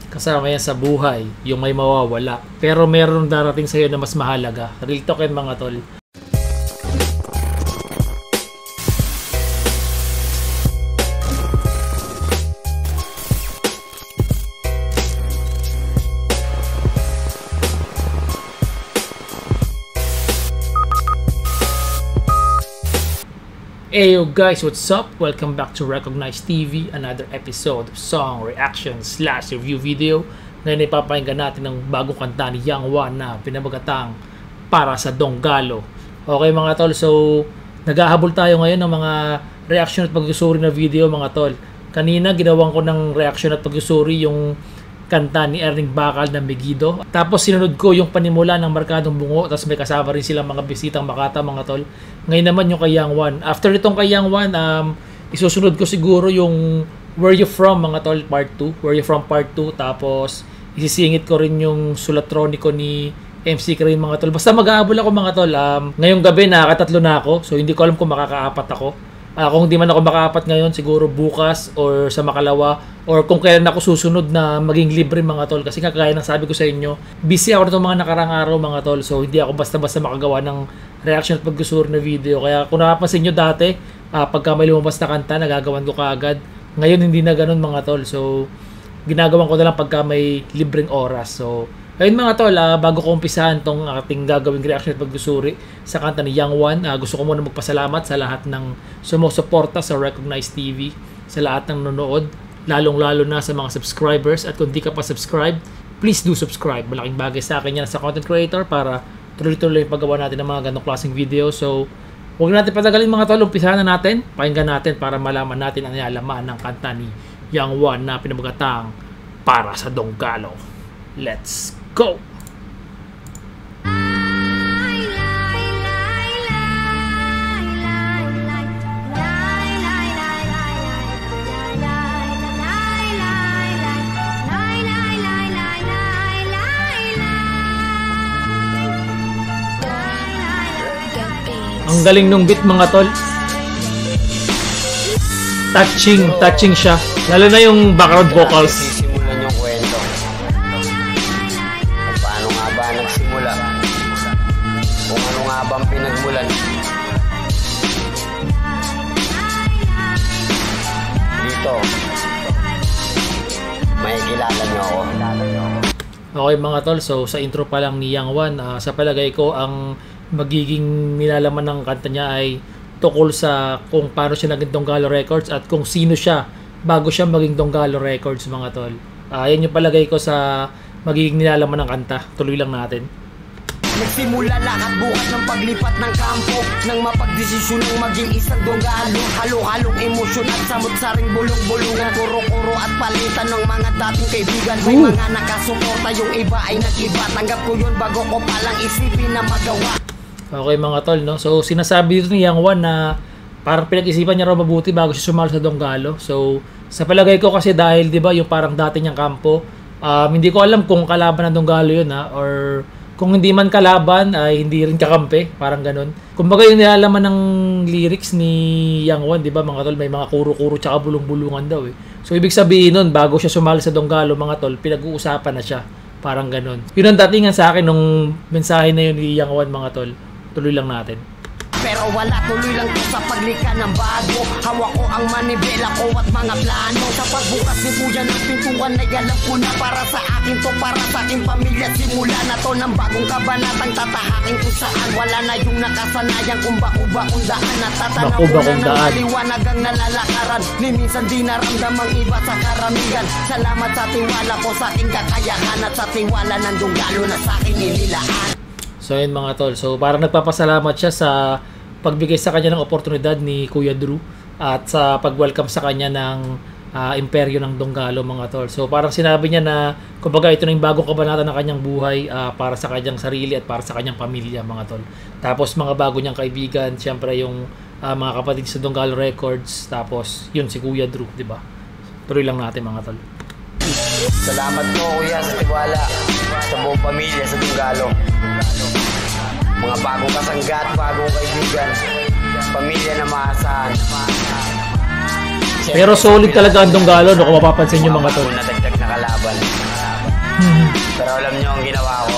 Kasama yan sa buhay, yung may mawawala. Pero meron darating sa'yo na mas mahalaga. Real talk yan mga tol. Hey yo guys, what's up? Welcome back to WreckognyzTV, another episode of song reaction / review video. Ngayon ipapakinggan natin ng bagong kanta ni Young One na pinabagatang Para sa Dongalo. Okay mga tol, so naghahabol tayo ngayon ng mga reaction at pagsusuri na video mga tol. Kanina ginawan ko ng reaction at pagsusuri yung kanta ni Erning Bakal na Megido. Tapos sinunod ko yung panimula ng Markadong Bungo. Tapos may kasama rin silang mga bisitang Makata mga tol. Ngayon naman yung kay Young One. After itong kay Young One, isusunod ko siguro yung Where You From mga tol part 2. Where You From part 2. Tapos isisingit ko rin yung Sulatroniko ni MC Crane mga tol. Basta mag-aabol ako mga tol. Ngayong gabi nakakatatlo na ako. So hindi ko alam kung makakaapat ako. Kung hindi man ako makaapat ngayon, siguro bukas or sa makalawa or kung kailan ako susunod na maging libre mga tol. Kasi kagaya ng sabi ko sa inyo, busy ako nitong mga nakarang araw mga tol. So hindi ako basta-basta makagawa ng reaction at pagsusuri na video. Kaya kung napapansin nyo dati, pagka may lumabas na kanta, nagagawan ko kaagad. Ngayon hindi na ganun mga tol. So ginagawan ko na lang pagka may libreng oras. So ayun mga tol, bago ko umpisahan tong ating gagawing reaction at pagsusuri sa kanta ni Young One, gusto ko muna magpasalamat sa lahat ng sumusuporta sa WreckognyzTV, sa lahat ng nanonood, lalong-lalo na sa mga subscribers. At kung di ka pa subscribe, please do subscribe. Malaking bagay sa akin yan sa content creator para tuloy-tuloy yung paggawa natin ng mga ganong klaseng video. So, huwag natin patagalin mga tol, umpisahan na natin, pakinggan natin para malaman natin ang nilalaman ng kanta ni Young One na pinabagatang Para sa Dongalo. Let's go! Ang galing nung beat mga tol. Touching siya. Lalo na yung background vocals. Bang pinagmulan dito, may kilala nyo ako. Okay mga tol, so sa intro pa lang ni Young One, sa palagay ko ang magiging nilalaman ng kanta niya ay tukol sa kung paano siya naging Dongalo Records at kung sino siya bago siya maging Dongalo Records mga tol. Yan yung palagay ko sa magiging nilalaman ng kanta. Tuloy lang natin. Nagsimula lahat bukas ng paglipat ng kampo, nang mapagdesisyon ng maging isang Dongalo. Halo-halong emosyon at samot-saring bulong-bulungan, kuro-kuro at palitan ng mga dating kaibigan. May mga nakasuporta, yung iba ay nag-iba. Tanggap ko yun bago ko palang isipin na magawa. Okay mga tol, no? So sinasabi dito ni Young One na parang pinag-isipan niya raw mabuti bago siya sumalo sa Dongalo. So sa palagay ko kasi dahil 'di ba yung parang dati niyang kampo, hindi ko alam kung kalaban ng Dongalo yun or kung hindi man kalaban ay hindi rin kakampi, parang ganun. Kumbaga yung nilalaman ng lyrics ni Young One, 'di ba mga tol, may mga kuro-kuro tsaka bulong-bulungan daw eh. So ibig sabihin nun, bago siya sumali sa Dongalo mga tol, pinag-uusapan na siya, parang ganun. Yun ang datingan sa akin nung mensahe na yun ni Young One mga tol. Tuloy lang natin. Pero wala, tuloy lang to sa paglika ng bago. Hawak ko ang manibela ko at mga plano. Sa pagbukas ni Kuya ng pintuan ay alam ko na para sa akin to, para sa aking pamilya. Simula na to ng bagong kabanatang tatahakin kung saan wala na yung nakasanayan kung bako-bakong daan. Natatanaw ko na ng maliwanag ang nalalakaran. Ni minsan di naramdamang iba sa karamihan. Salamat sa tiwala ko sa aking kakayahan at sa tiwala ng Dongalo na sa aking inilaan. So yun mga tol, so parang nagpapasalamat siya sa pagbigay sa kanya ng oportunidad ni Kuya Drew at sa pag-welcome sa kanya ng imperyo ng Dongalo mga tol. So parang sinabi niya na kumbaga ito na yung bagong kabanata ng kanyang buhay para sa kanyang sarili at para sa kanyang pamilya mga tol. Tapos mga bago niyang kaibigan, siyempre yung mga kapatid sa Dongalo Records, tapos yun si Kuya Drew, di ba? Tuloy lang natin mga tol. Salamat po kuya sa tiwala sa buong pamilya sa Dongalo. Mga bagong kasanggat, bagong kaibigan, pamilya na maasahan. Pero solid talaga ang Dongalo, no, kung mapapansin nyo mga tol. Nadagdag na kalaban. Pero alam nyo ang ginawa ko.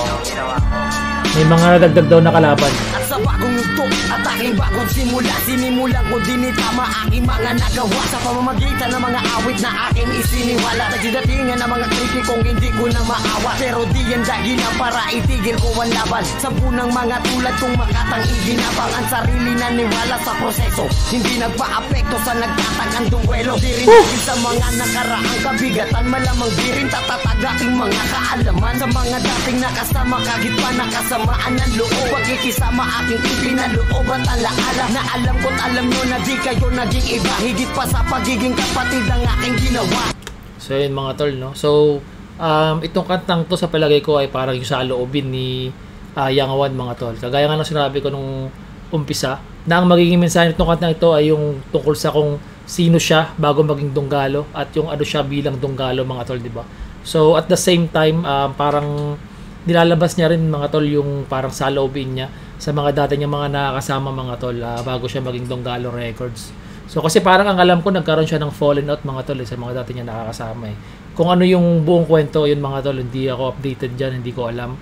May mga nadagdag daw na kalaban. At sa bagong yugto at aking bagong simula, sinimulan ko din itama aking mga nagawa sa pamamagitan ng mga awit na aking isiniwala. Nagdatingan ng mga kritikong hindi ko na maawa, pero di yan dahilan para itigil ko ang laban. Sampunang mga tulad kong makatang iginabang ang sarili na niwala sa proseso. Hindi nagpa-apekto sa nagtatagang duwelo. Di rin dahil sa mga nakaraang kabigatan, malamang di rin tatatag aking mga kaalaman. Sa mga dating nakasama kahit pa nakasamaan ng loob, pagkikisama aking ipinaloob at alaala na alam ko't alam nyo na di kayo naging iba. Higit pa sa pagiging kapatid ang aking ginawa. So yun mga tol, no? So itong kantang to sa palagay ko ay parang yung sa loobin ni Yang One mga tol. Kagaya nga ng sinabi ko nung umpisa, na ang magiging mensahe nitong kantang ito ay yung tungkol sa kung sino siya bago maging Dongalo at yung ano siya bilang Dongalo mga tol, di ba? So at the same time, parang nilalabas niya rin mga tol yung parang saloobin niya sa mga dati niya mga nakakasama mga tol bago siya maging Dongalo Wreckords. So kasi parang ang alam ko nagkaroon siya ng fallen out mga tol sa mga dati niya nakakasama eh. Kung ano yung buong kwento yun mga tol, hindi ako updated dyan, hindi ko alam.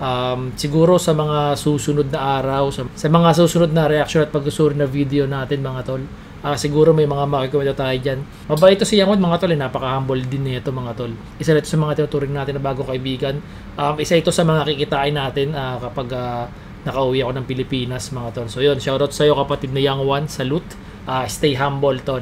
Siguro sa mga susunod na araw, sa mga susunod na reaction at pagsusuri na video natin mga tol, siguro may mga makikomento tayo dyan. Mabait ito si Yang One mga tol, napaka-humble din nito mga tol. Isa ito sa mga tinuturing natin na bagong kaibigan. Isa ito sa mga kikitain natin kapag nakauwi ako ng Pilipinas mga tol. So yun, shoutout sa iyo kapatid na Yang One, salute. Stay humble tol.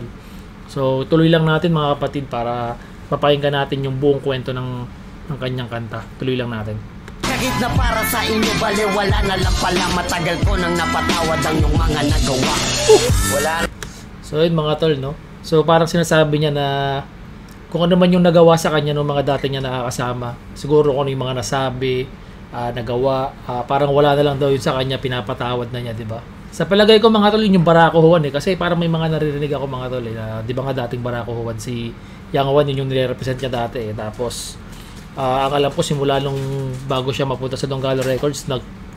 So tuloy lang natin mga kapatid para papakinggan natin yung buong kwento ng kanyang kanta. Tuloy lang natin. Kahit na para sa inyo baliwala na lang pala, matagal ko nang napatawad ang yung mga nagawa. Wala. So yun mga tol, no? So parang sinasabi niya na kung ano man yung nagawa sa kanya ng mga dati niya nakakasama, siguro kung ano yung mga nasabi, nagawa, parang wala na lang daw yun sa kanya, pinapatawad na niya, di ba? Sa palagay ko mga tol, yun yung barakuhuan eh. Kasi parang may mga naririnig ako mga tol eh. Di ba nga dating barakuhuan si Yang One, yun yung nire-represent niya dati eh. Tapos, ang alam ko simula nung bago siya mapunta sa Dongalo Wreckords,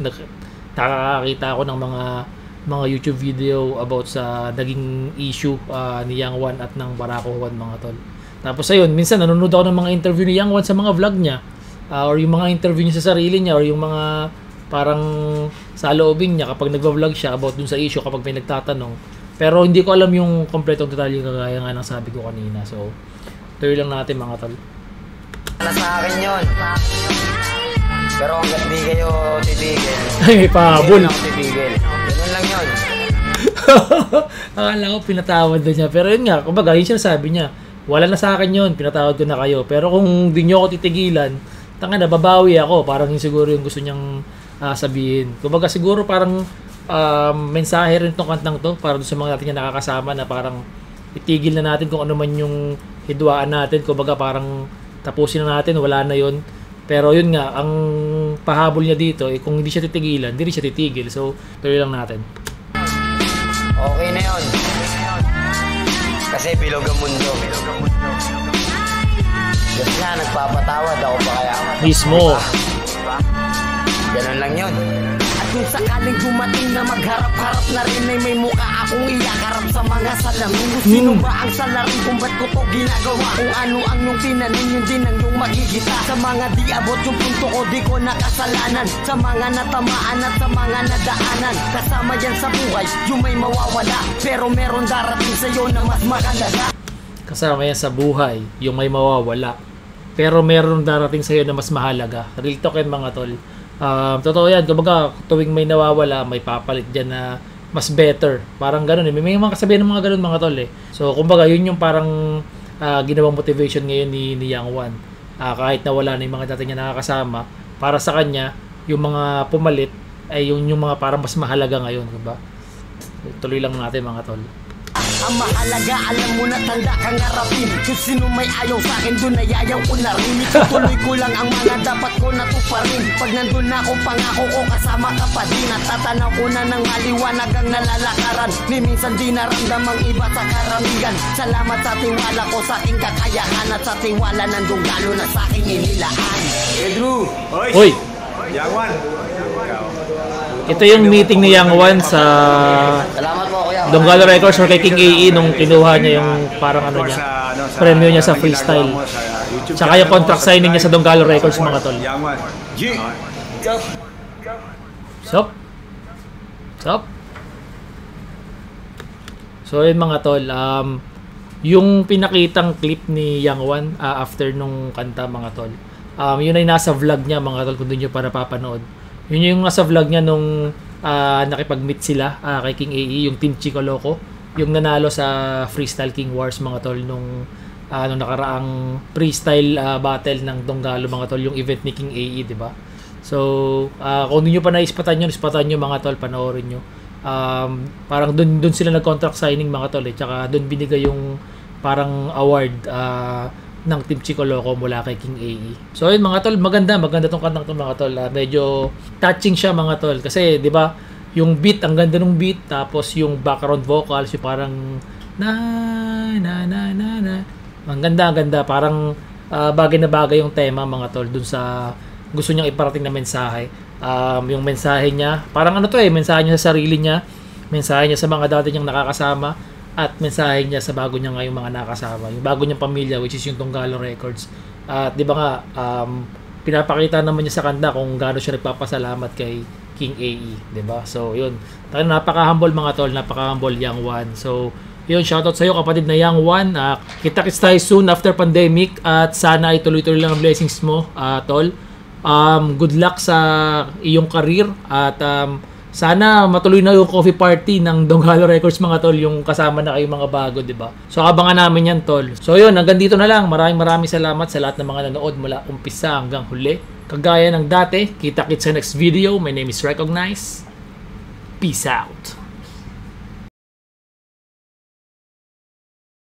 nakakakita ako ng mga YouTube video about sa naging issue ni Yang One at ng barakuhuan mga tol. Tapos ayun, minsan nanonood ako ng mga interview ni Yang One sa mga vlog niya. Or yung mga interview niya sa sarili niya, or yung mga parang sa loobing niya kapag nagva-vlog siya about dun sa issue kapag may nagtatanong. Pero hindi ko alam yung kompletong detalye kagaya nga ng sabi ko kanina. So, tuloy lang natin mga tol. Wala sa akin yun. Pero hanggat di kayo titigil, ay, pahabol. hindi ako titigil. Ganun lang yun. Akala ko pinatawad na niya. Pero yun nga, kumbaga, yun siya sabi niya, wala na sa akin yun, pinatawad ko na kayo. Pero kung di nyo ako titigilan, tanga na, babawi ako. Parang yung siguro yung gusto niyang sabihin. Kumbaga siguro parang mensahe rin itong kantang to para sa mga natin na nakakasama na parang itigil na natin kung ano man yung hidwaan natin. Kumbaga parang tapusin na natin, wala na yun. Pero yun nga, ang pahabol niya dito, kung hindi siya titigilan, hindi rin siya titigil. So, tuloy lang natin. Okay na yun. Kasi bilog ang mundo. Kasi nga, nagpapatawad ako pa kaya. Mismo. Ganun lang yun. At kung sakaling dumating na magharap-harap na rin ay may mukha akong iyakarap sa mga salamin. Sino ba ang salarin kung ba't ko to ginagawa? Kung ano ang yung tinanin, yun din ang yung magigita. Sa mga di abot yung punto ko, di ko nakasalanan. Sa mga natamaan at sa mga nadaanan, kasama yan sa buhay, yung may mawawala. Pero meron darating sa'yo na mas makalaga. Kasama yan sa buhay, yung may mawawala. Pero meron darating sa'yo na mas mahalaga. Real talk yan mga tol. Totoo yan, kumbaga tuwing may nawawala, may papalit dyan na mas better. Parang ganun eh. May mga kasabihan ng mga ganun mga tol eh. So kumbaga yun yung parang ginawang motivation ngayon ni Yang One. Kahit na wala na yung mga dati niya nakakasama, para sa kanya, yung mga pumalit ay yung mga parang mas mahalaga ngayon. Diba? Tuloy lang natin mga tol. Ang mahalaga, alam mo na tanda kang harapin. Kung sino may ayaw sa akin, doon ay ayaw ko na rin. Itutuloy ko lang ang mga dapat ko natuparin. Pag nandun na ako, pangako ko kasama ka pa din. At tatanaw ko na ng maliwanag ang nalalakaran. Ni minsan di naramdamang iba sa karamihan. Salamat sa tiwala ko sa aking kakayahan. At sa tiwala ng Dongalo na sa aking inilaan. Drew! Hoy! Yang One! Ito yung meeting ni Yang One sa Salamat po kuya. Dongalo Records or kay King AE nung kinuha niya yung parang ano niya, premyo niya sa freestyle. Tsaka yung contract signing niya sa Dongalo Records mga tol. Sup? So yun mga tol, yung pinakitang clip ni Young One after nung kanta mga tol, yun ay nasa vlog niya mga tol kung doon nyo para papanood. Yun yung nasa vlog niya nung nakipag-meet sila kay King AE, yung Team Chico Loco, yung nanalo sa Freestyle King Wars mga tol nung nakaraang freestyle battle ng Dongalo mga tol, yung event ni King AE, di ba? So kung hindi nyo pa naispatan nyo mga tol, panoorin nyo. Parang doon sila nag-contract signing mga tol tsaka doon binigay yung parang award ng Team Chico Loco mula kay King AE. So yun mga tol, maganda tong kantang to mga tol. Medyo touching siya mga tol kasi 'di ba, yung beat, ang ganda ng beat, tapos yung background vocals yung parang na. Ang ganda, parang bagay na bagay yung tema mga tol dun sa gusto niyang iparating na mensahe. Yung mensahe niya, parang mensahe niya sa sarili niya, mensahe niya sa mga dati niyang nakakasama, at mensahe niya sa bago niya ngayong mga nakakasama, yung bago niyang pamilya, which is yung Dongalo Records. At di ba nga, pinapakita naman niya sa kanta kung gaano siya nagpapasalamat kay King AE, di ba? So yun, napaka-humble mga tol, napaka-humble Young One. So yun, shoutout sa iyo kapatid na Young One. Kita-kits tayo soon after pandemic, at sana ay tuloy-tuloy lang ang blessings mo, tol. Good luck sa iyong career, at sana matuloy na yung coffee party ng Dongalo Records mga tol, yung kasama na kayong mga bago, di ba? So abangan namin yan tol. So yun, hanggang dito na lang. Maraming salamat sa lahat ng mga nanood mula umpisa hanggang huli. Kagaya ng dati, kita-kits sa next video. My name is Wreckognyz. Peace out.